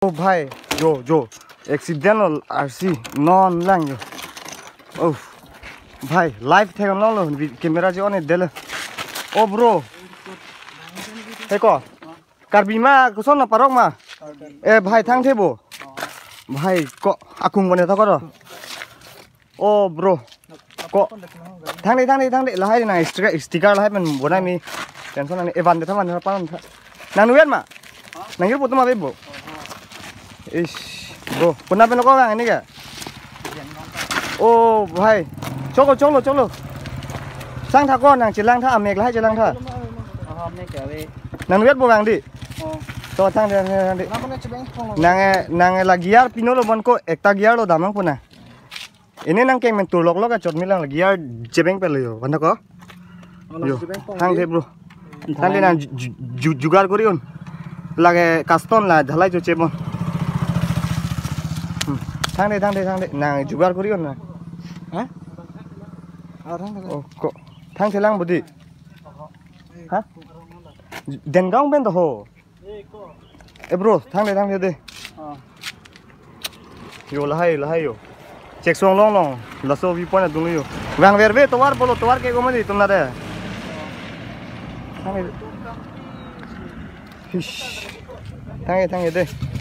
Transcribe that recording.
Oh bhai, jo, accidental RC non lang yo. Oh, bhai, live thega long lo, camera je on dele. Oh bro, heko, karbima kuson na parok ma. Bhai thang thebo. Bhai, kok akung bone ta koro. Oh bro, kok thang de lahai na sticker lahai men bonai mi. Tension ani evan de thaman pan. Nang nuet ma. Nangir putu ma bebo. Ish, bro, pernah pernah kau ini gak? Oh, bhai, cholo. Sang thak con nàng chỉ lang thak amek lah chỉ lang thak. Nàng biết bộ vàng đi. So thang đi. Nàng là gear pino lo bon ko ekta gear lo damang puna. Ini nang keng men tulok lo ka chot milang la gear jebeng pe lo yo. Banda ko? Yo, thang de bro. Thang de nàng jugar koriun. Lage custom lah dhalai cho chebon. Thang đây, nàng jugar korion na. Hả? Kok thang thế lang budi. Hả? Den gong ben to ho. Bro, thang đây đi. Yo lahai yo. Check song long. La so vi pona dung yo. Wang verve towar bolo towar ke gomadi tumna de. Thang đây. Thang đây đi.